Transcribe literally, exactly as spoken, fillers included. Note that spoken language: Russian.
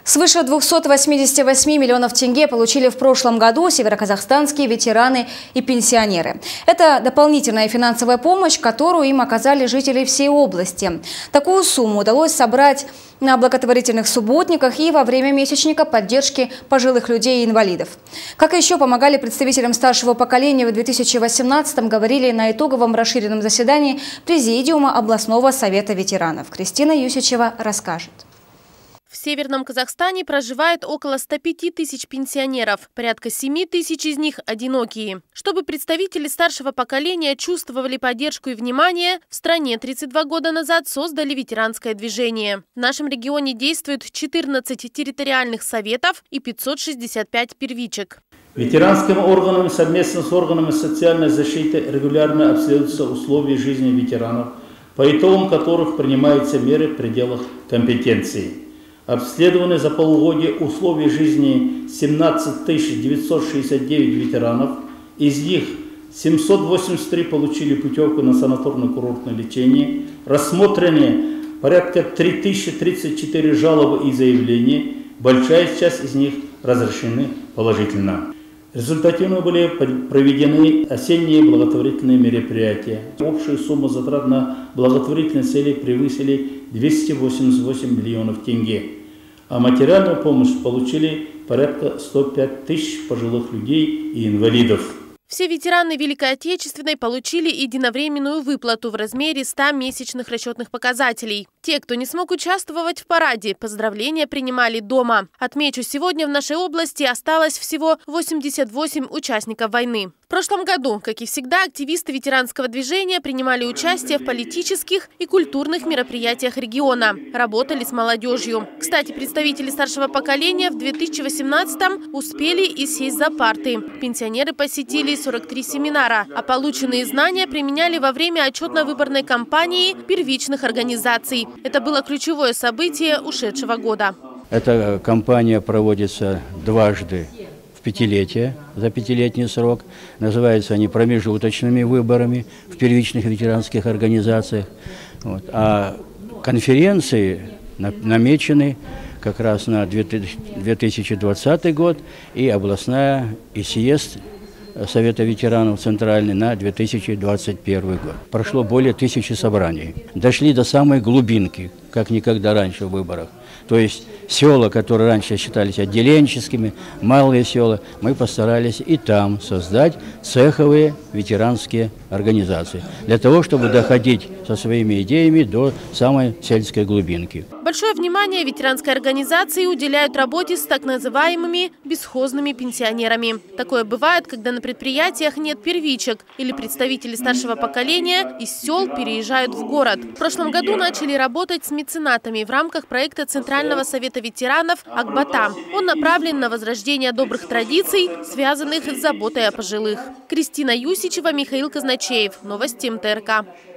Свыше двухсот восьмидесяти восьми миллионов тенге получили в прошлом году североказахстанские ветераны и пенсионеры. Это дополнительная финансовая помощь, которую им оказали жители всей области. Такую сумму удалось собрать на благотворительных субботниках и во время месячника поддержки пожилых людей и инвалидов. Как еще помогали представителям старшего поколения в две тысячи восемнадцатом, говорили на итоговом расширенном заседании Президиума областного совета ветеранов. Кристина Юсичева расскажет. В Северном Казахстане проживает около ста пяти тысяч пенсионеров. Порядка семи тысяч из них одинокие. Чтобы представители старшего поколения чувствовали поддержку и внимание, в стране тридцать два года назад создали ветеранское движение. В нашем регионе действует четырнадцать территориальных советов и пятьсот шестьдесят пять первичек. Ветеранским органам совместно с органами социальной защиты регулярно обследуются условия жизни ветеранов, по итогам которых принимаются меры в пределах компетенции. Обследованы за полугодие условия жизни семнадцать тысяч девятьсот шестьдесят девять ветеранов, из них семьсот восемьдесят три получили путевку на санаторно-курортное лечение, рассмотрены порядка три тысячи тридцать четыре жалобы и заявления, большая часть из них разрешены положительно. Результативно были проведены осенние благотворительные мероприятия. Общая сумма затрат на благотворительные цели превысили двести восемьдесят восемь миллионов тенге. А материальную помощь получили порядка ста пяти тысяч пожилых людей и инвалидов. Все ветераны Великой Отечественной получили единовременную выплату в размере ста месячных расчетных показателей. Те, кто не смог участвовать в параде, поздравления принимали дома. Отмечу, сегодня в нашей области осталось всего восемьдесят восемь участников войны. В прошлом году, как и всегда, активисты ветеранского движения принимали участие в политических и культурных мероприятиях региона. Работали с молодежью. Кстати, представители старшего поколения в две тысячи восемнадцатом успели и сесть за парты. Пенсионеры посетили сорок три семинара, а полученные знания применяли во время отчетно-выборной кампании первичных организаций. Это было ключевое событие ушедшего года. Эта кампания проводится дважды в пятилетие, за пятилетний срок. Называются они промежуточными выборами в первичных ветеранских организациях. Вот. А конференции намечены как раз на две тысячи двадцатый год и областная, и съезд Совета ветеранов центральный на две тысячи двадцать первый год. Прошло более тысячи собраний. Дошли до самой глубинки, как никогда раньше в выборах. То есть села, которые раньше считались отделенческими, малые села, мы постарались и там создать цеховые ветеранские организации. Для того, чтобы доходить со своими идеями до самой сельской глубинки. Большое внимание ветеранской организации уделяют работе с так называемыми бесхозными пенсионерами. Такое бывает, когда на предприятиях нет первичек или представители старшего поколения из сел переезжают в город. В прошлом году начали работать с меценатами в рамках проекта Центрального совета ветеранов «Акбата». Он направлен на возрождение добрых традиций, связанных с заботой о пожилых. Кристина Юсичева, Михаил Казначеев. Новости эм тэ эр ка.